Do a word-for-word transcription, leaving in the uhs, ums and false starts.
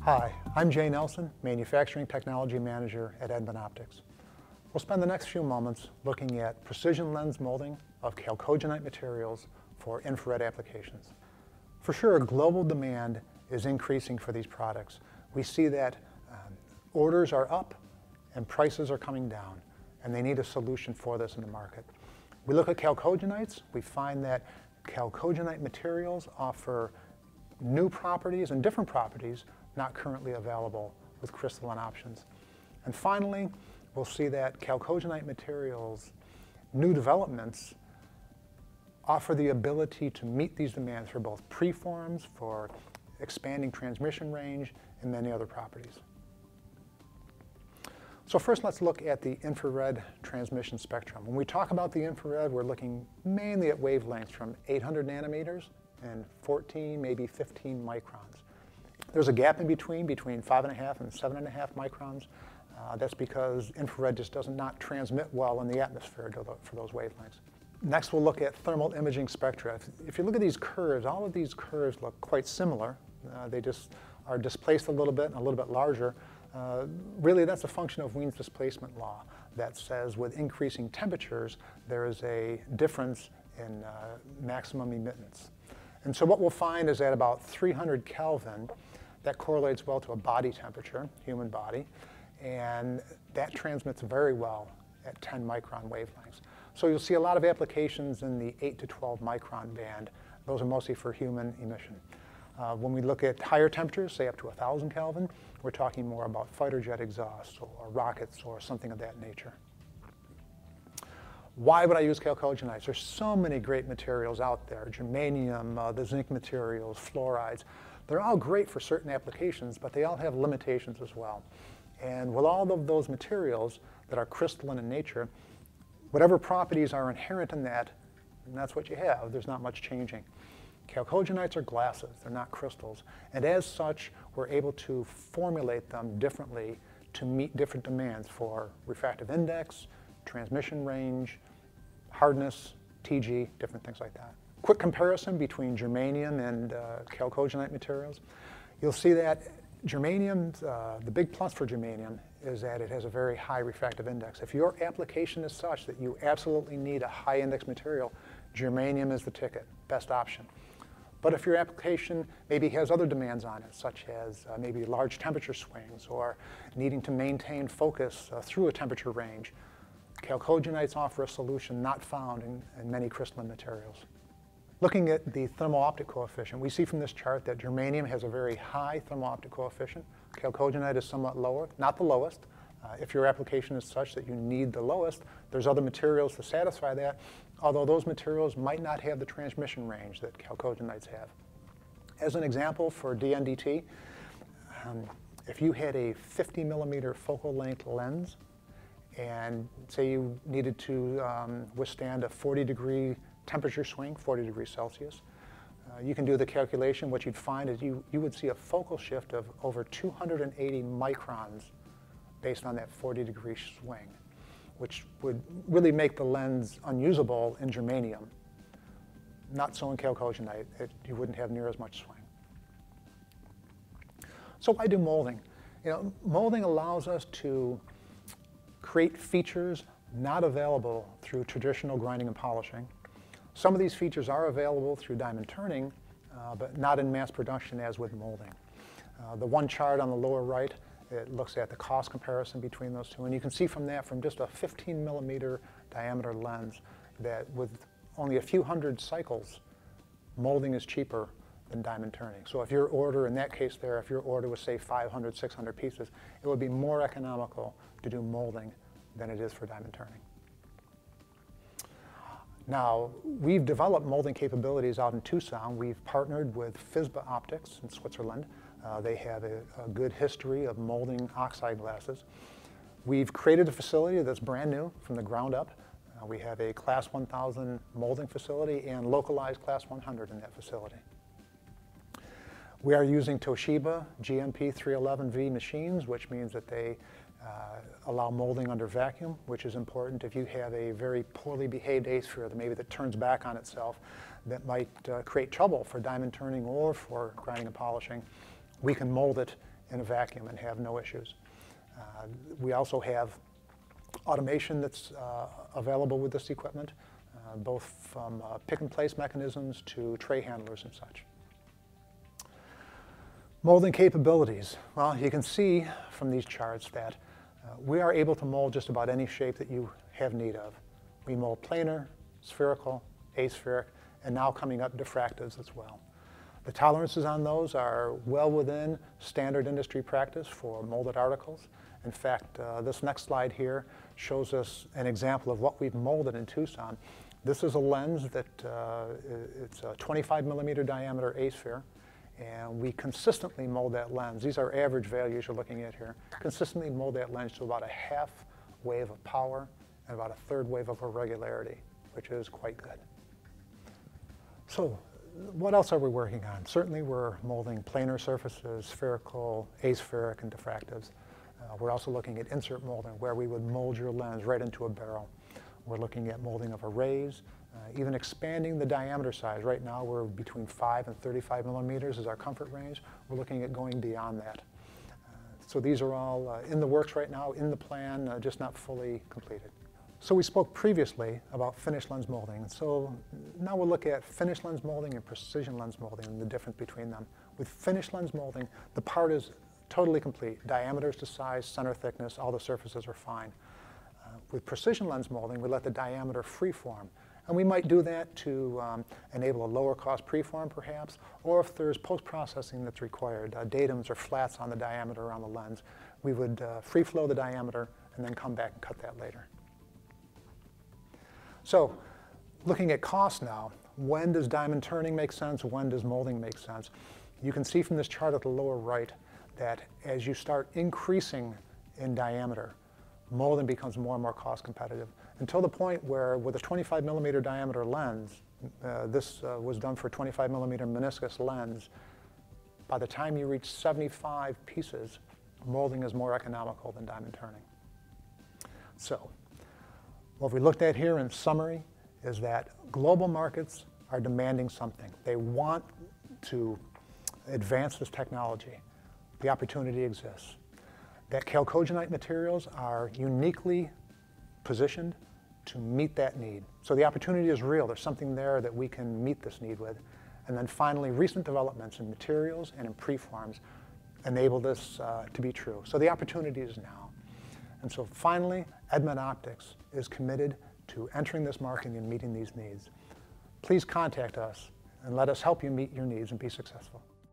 Hi, I'm Jay Nelson, Manufacturing Technology Manager at Edmund Optics. We'll spend the next few moments looking at precision lens molding of chalcogenide materials for infrared applications. For sure, global demand is increasing for these products. We see that um, orders are up and prices are coming down, and they need a solution for this in the market. We look at chalcogenides. We find that chalcogenide materials offer new properties and different properties not currently available with crystalline options. And finally, we'll see that chalcogenide materials, new developments, offer the ability to meet these demands for both preforms, for expanding transmission range, and many other properties. So first, let's look at the infrared transmission spectrum. When we talk about the infrared, we're looking mainly at wavelengths from eight hundred nanometers and fourteen, maybe fifteen microns. There's a gap in between, between five and a half and seven and a half microns. Uh, that's because infrared just does not transmit well in the atmosphere to the, for those wavelengths. Next, we'll look at thermal imaging spectra. If, if you look at these curves, all of these curves look quite similar. Uh, they just are displaced a little bit and a little bit larger. Uh, really, that's a function of Wien's displacement law that says with increasing temperatures, there is a difference in uh, maximum emittance. And so what we'll find is at about three hundred Kelvin, that correlates well to a body temperature, human body, and that transmits very well at ten micron wavelengths. So you'll see a lot of applications in the eight to twelve micron band. Those are mostly for human emission. Uh, when we look at higher temperatures, say up to one thousand Kelvin, we're talking more about fighter jet exhausts or rockets or something of that nature. Why would I use chalcogenides? There's so many great materials out there, germanium, uh, the zinc materials, fluorides. They're all great for certain applications, but they all have limitations as well. And with all of those materials that are crystalline in nature, whatever properties are inherent in that, and that's what you have. There's not much changing. Chalcogenides are glasses. They're not crystals. And as such, we're able to formulate them differently to meet different demands for refractive index, transmission range, hardness, T G, different things like that. Quick comparison between germanium and uh, chalcogenide materials. You'll see that germanium, uh, the big plus for germanium is that it has a very high refractive index. If your application is such that you absolutely need a high index material, germanium is the ticket, best option. But if your application maybe has other demands on it, such as uh, maybe large temperature swings or needing to maintain focus uh, through a temperature range, chalcogenides offer a solution not found in, in many crystalline materials. Looking at the thermal optic coefficient, we see from this chart that germanium has a very high thermal optic coefficient. Chalcogenide is somewhat lower, not the lowest. Uh, if your application is such that you need the lowest, there's other materials to satisfy that, although those materials might not have the transmission range that chalcogenides have. As an example for D N D T, um, if you had a fifty millimeter focal length lens, and say you needed to um, withstand a forty degree temperature swing, forty degrees Celsius, uh, you can do the calculation. What you'd find is you, you would see a focal shift of over two hundred eighty microns based on that forty degree swing, which would really make the lens unusable in germanium. Not so in chalcogenide. It, you wouldn't have near as much swing. So why do molding? You know, molding allows us to create features not available through traditional grinding and polishing. Some of these features are available through diamond turning, uh, but not in mass production as with molding. Uh, the one chart on the lower right, it looks at the cost comparison between those two, and you can see from that, from just a fifteen millimeter diameter lens, that with only a few hundred cycles, molding is cheaper than diamond turning. So if your order, in that case there, if your order was say five hundred, six hundred pieces, it would be more economical to do molding than it is for diamond turning. Now, we've developed molding capabilities out in Tucson. We've partnered with F I S B A Optics in Switzerland. Uh, they have a, a good history of molding oxide glasses. We've created a facility that's brand new from the ground up. Uh, we have a class one thousand molding facility and localized class one hundred in that facility. We are using Toshiba G M P three eleven V machines, which means that they uh, allow molding under vacuum, which is important if you have a very poorly behaved asphere that maybe that turns back on itself, that might uh, create trouble for diamond turning or for grinding and polishing. We can mold it in a vacuum and have no issues. Uh, we also have automation that's uh, available with this equipment, uh, both from uh, pick-and-place mechanisms to tray handlers and such. Molding capabilities. Well, you can see from these charts that uh, we are able to mold just about any shape that you have need of. We mold planar, spherical, aspheric, and now coming up diffractives as well. The tolerances on those are well within standard industry practice for molded articles. In fact, uh, this next slide here shows us an example of what we've molded in Tucson. This is a lens that uh, it's a twenty-five millimeter diameter asphere, and we consistently mold that lens. These are average values you're looking at here. Consistently mold that lens to about a half wave of power and about a third wave of irregularity, which is quite good. So what else are we working on? Certainly we're molding planar surfaces, spherical, aspheric, and diffractives. Uh, we're also looking at insert molding, where we would mold your lens right into a barrel. We're looking at molding of arrays, uh, even expanding the diameter size. Right now we're between five and thirty-five millimeters is our comfort range. We're looking at going beyond that. Uh, so these are all uh, in the works right now, in the plan, uh, just not fully completed. So we spoke previously about finished lens molding. So now we'll look at finished lens molding and precision lens molding and the difference between them. With finished lens molding, the part is totally complete. Diameters to size, center thickness, all the surfaces are fine. Uh, with precision lens molding, we let the diameter freeform. And we might do that to um, enable a lower cost preform perhaps, or if there's post-processing that's required, uh, datums or flats on the diameter around the lens, we would uh, free flow the diameter and then come back and cut that later. So, looking at cost now, when does diamond turning make sense? When does molding make sense? You can see from this chart at the lower right that as you start increasing in diameter, molding becomes more and more cost competitive, until the point where with a twenty-five millimeter diameter lens, uh, this uh, was done for a twenty-five millimeter meniscus lens, by the time you reach seventy-five pieces, molding is more economical than diamond turning. So, what we looked at here in summary is that global markets are demanding something. They want to advance this technology. The opportunity exists. That chalcogenide materials are uniquely positioned to meet that need. So the opportunity is real. There's something there that we can meet this need with. And then finally, recent developments in materials and in preforms enable this uh, to be true. So the opportunity is now. And so finally, Edmund Optics is committed to entering this market and meeting these needs. Please contact us and let us help you meet your needs and be successful.